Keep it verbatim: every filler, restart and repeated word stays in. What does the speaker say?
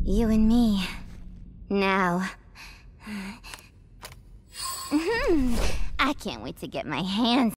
You and me. Now. I can't wait to get my hands